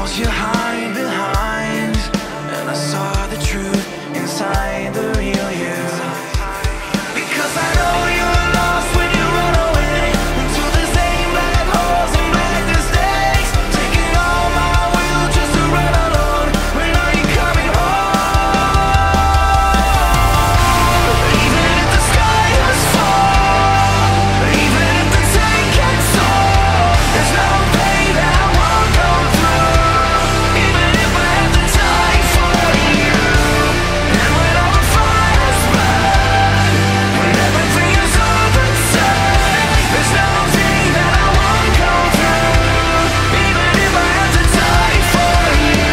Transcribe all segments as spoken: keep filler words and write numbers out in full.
walls you hide behind, and I saw the truth inside the real you. Because I know you're lost when you run away into the same black holes and black mistakes, taking all my will just to run alone. When are you coming home? Even if the sky has fallen, even if the tank gets sold, there's no pain that I won't go through. Even if I have to die for you, and when all the fires burn, when everything is overturned, there's nothing that I won't go through. Even if I have to die for you.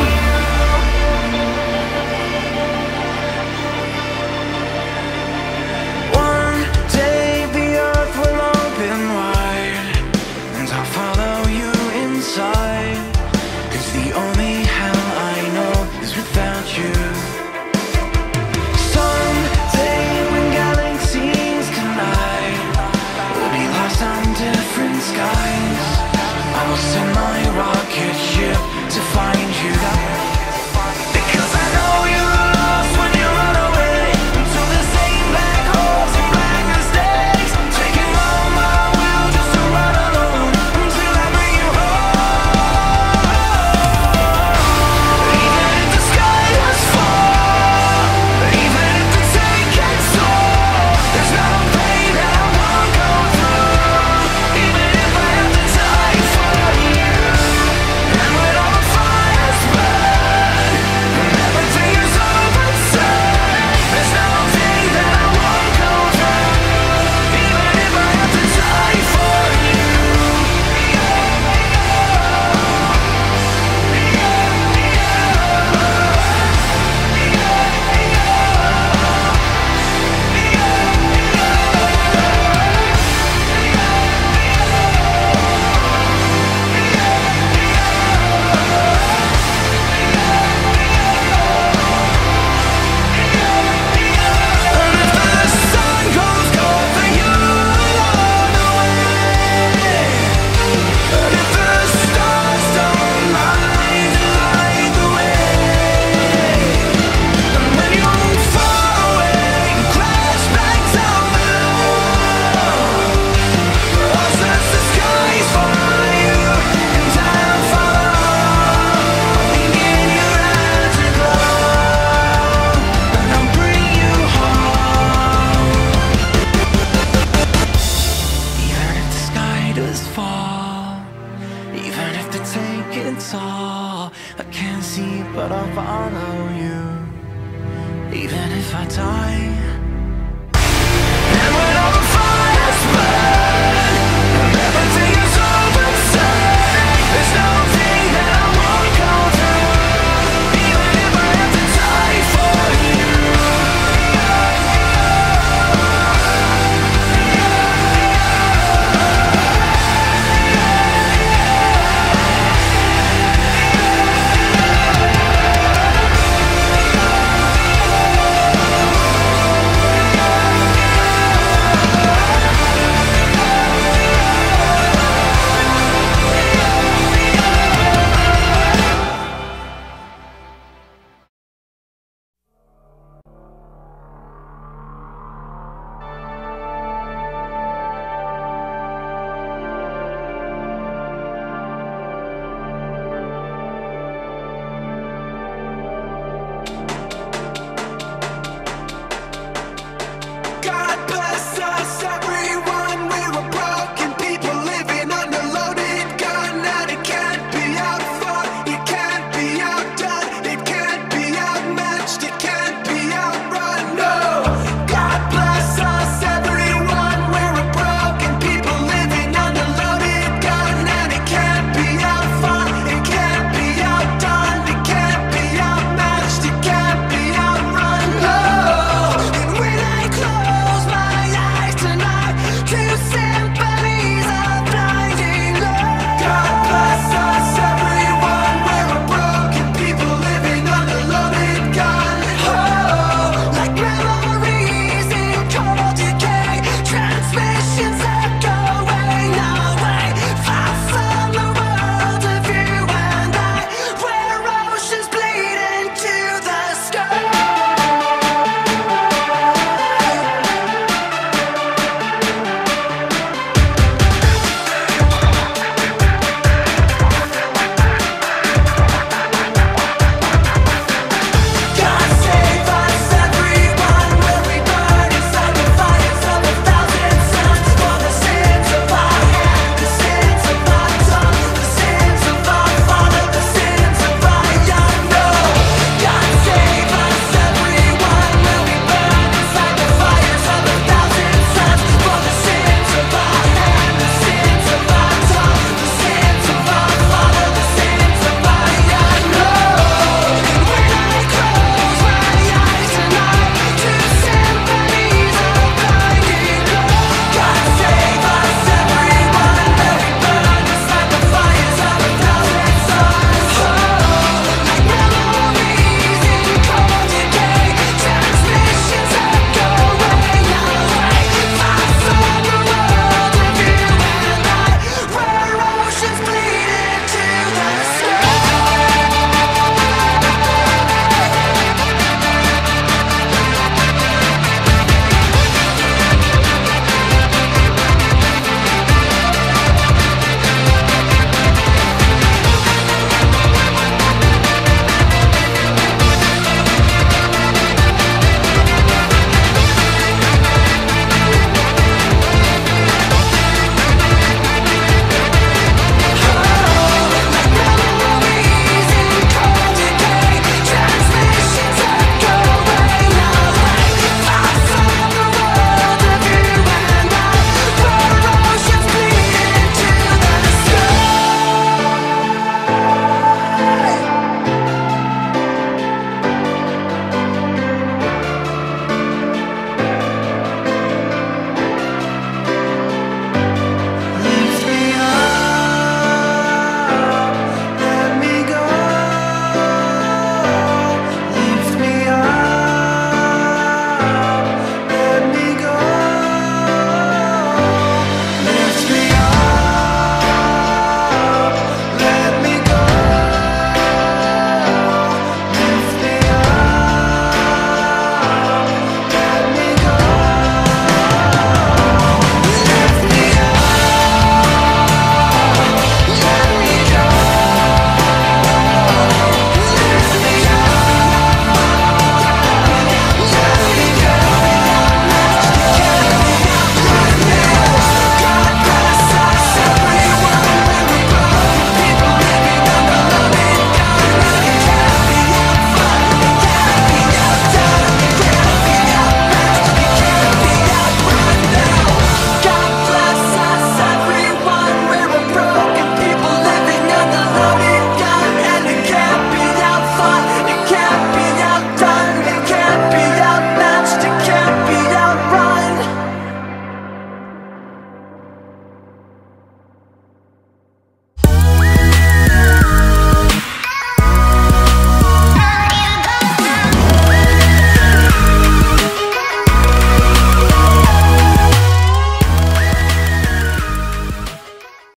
One day the earth will open wide, and I'll follow you inside. 'Cause the only hell I know is without you. Someday when galaxies collide, we'll be lost on different skies. I will send my rocket ship to find you. Because I know you're lost when you run away into the same black holes and black mistakes, taking all my will just to run alone until I bring you home. Even if the sky has fallen, even if the tank gets sold, there's no pain that I won't go through. Even if I have to die for you, and when all the fires burn, when everything is overturned, there's nothing that I won't go through. Even if I have to die for you. And if the sun goes cold for you along the way, and if the stars don't mind to light the way, and when you fall away and crash back down below, I'll search the skies for you, and I'll follow, hoping in your eyes to glow, and I'll bring you home. Even if the sky does fall, even if the tank gets all, I can't see but I'll follow you. Even if I die